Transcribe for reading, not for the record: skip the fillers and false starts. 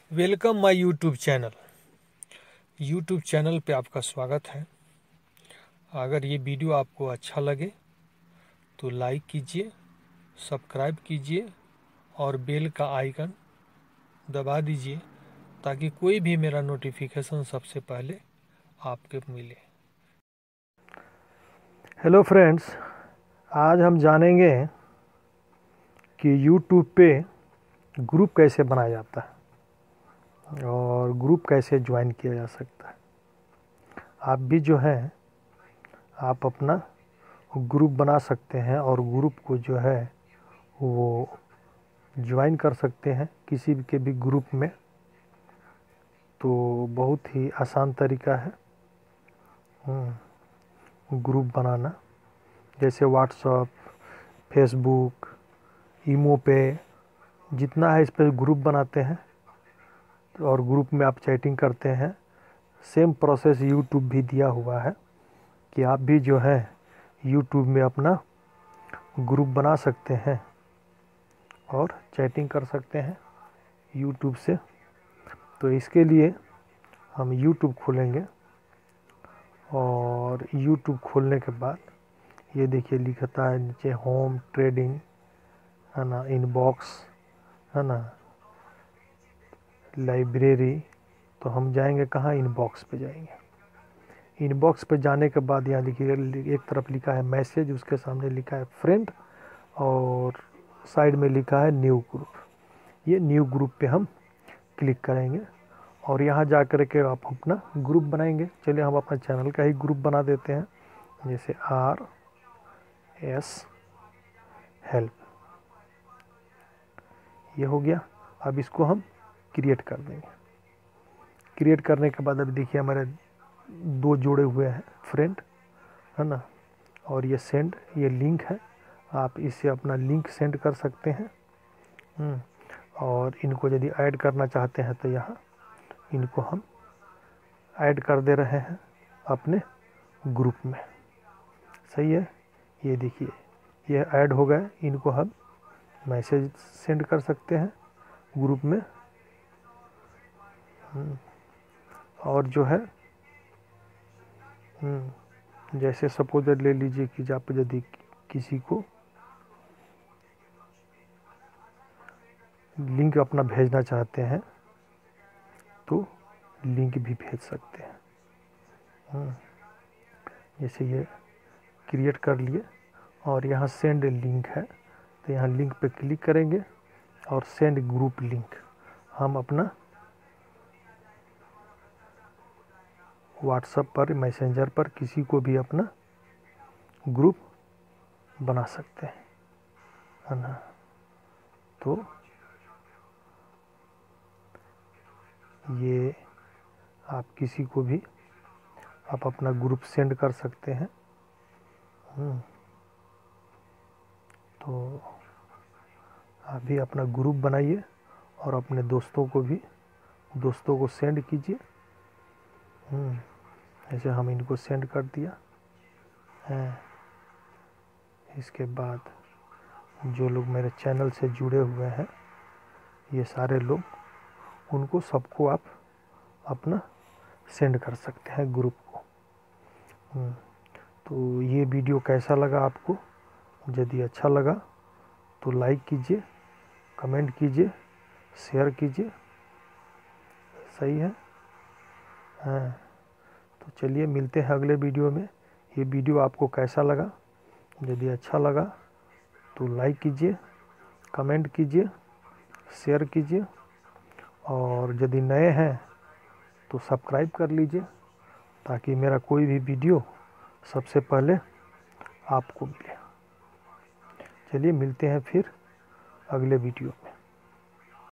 Welcome my YouTube channel पे आपका स्वागत है। अगर ये वीडियो आपको अच्छा लगे तो लाइक कीजिए, सब्सक्राइब कीजिए और बेल का आइकन दबा दीजिए ताकि कोई भी मेरा नोटिफिकेशन सबसे पहले आपके मिले। हेलो फ्रेंड्स, आज हम जानेंगे कि यूट्यूब पे ग्रुप कैसे बनाया जाता है और ग्रुप कैसे ज्वाइन किया जा सकता है। आप भी जो है आप अपना ग्रुप बना सकते हैं और ग्रुप को जो है वो ज्वाइन कर सकते हैं किसी के भी ग्रुप में। तो बहुत ही आसान तरीका है ग्रुप बनाना। जैसे व्हाट्सएप, फेसबुक, ईमो पे जितना है इस पर ग्रुप बनाते हैं और ग्रुप में आप चैटिंग करते हैं। सेम प्रोसेस यूट्यूब भी दिया हुआ है कि आप भी जो है यूट्यूब में अपना ग्रुप बना सकते हैं और चैटिंग कर सकते हैं यूट्यूब से। तो इसके लिए हम यूट्यूब खोलेंगे और यूट्यूब खोलने के बाद ये देखिए लिखता है नीचे होम, ट्रेडिंग है ना, इनबॉक्स है ना, लाइब्रेरी। तो हम जाएंगे कहाँ, इनबॉक्स पे जाएंगे। इनबॉक्स पे जाने के बाद यहाँ देखिए एक तरफ लिखा है मैसेज, उसके सामने लिखा है फ्रेंड और साइड में लिखा है न्यू ग्रुप। ये न्यू ग्रुप पे हम क्लिक करेंगे और यहाँ जा कर के आप अपना ग्रुप बनाएंगे। चलिए हम अपना चैनल का ही ग्रुप बना देते हैं, जैसे RS हेल्प। ये हो गया। अब इसको हम क्रिएट कर देंगे। क्रिएट करने के बाद अब देखिए हमारे दो जोड़े हुए हैं फ्रेंड है ना, और ये सेंड, ये लिंक है। आप इससे अपना लिंक सेंड कर सकते हैं। और इनको यदि ऐड करना चाहते हैं तो यहाँ इनको हम ऐड कर दे रहे हैं अपने ग्रुप में। सही है। ये देखिए ये ऐड हो गए। इनको हम मैसेज सेंड कर सकते हैं ग्रुप में। और जो है जैसे सपोज ले लीजिए कि आप यदि किसी को लिंक अपना भेजना चाहते हैं तो लिंक भी भेज सकते हैं। जैसे ये क्रिएट कर लिए और यहाँ सेंड लिंक है तो यहाँ लिंक पे क्लिक करेंगे और सेंड ग्रुप लिंक। हम अपना व्हाट्सएप पर, मैसेंजर पर किसी को भी अपना ग्रुप बना सकते हैं है ना। तो ये आप किसी को भी आप अपना ग्रुप सेंड कर सकते हैं। तो आप भी अपना ग्रुप बनाइए और अपने दोस्तों को सेंड कीजिए। ऐसे हम इनको सेंड कर दिया है। इसके बाद जो लोग मेरे चैनल से जुड़े हुए हैं ये सारे लोग, उनको सबको आप अपना सेंड कर सकते हैं ग्रुप को। तो ये वीडियो कैसा लगा आपको? यदि अच्छा लगा तो लाइक कीजिए, कमेंट कीजिए, शेयर कीजिए। सही है। हाँ, तो चलिए मिलते हैं अगले वीडियो में। ये वीडियो आपको कैसा लगा? यदि अच्छा लगा तो लाइक कीजिए, कमेंट कीजिए, शेयर कीजिए और यदि नए हैं तो सब्सक्राइब कर लीजिए ताकि मेरा कोई भी वीडियो सबसे पहले आपको मिले। चलिए मिलते हैं फिर अगले वीडियो में।